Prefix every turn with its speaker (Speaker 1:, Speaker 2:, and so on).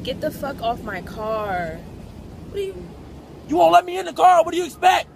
Speaker 1: Get the fuck off my car. What do you...
Speaker 2: You won't let me in the car? What do you expect?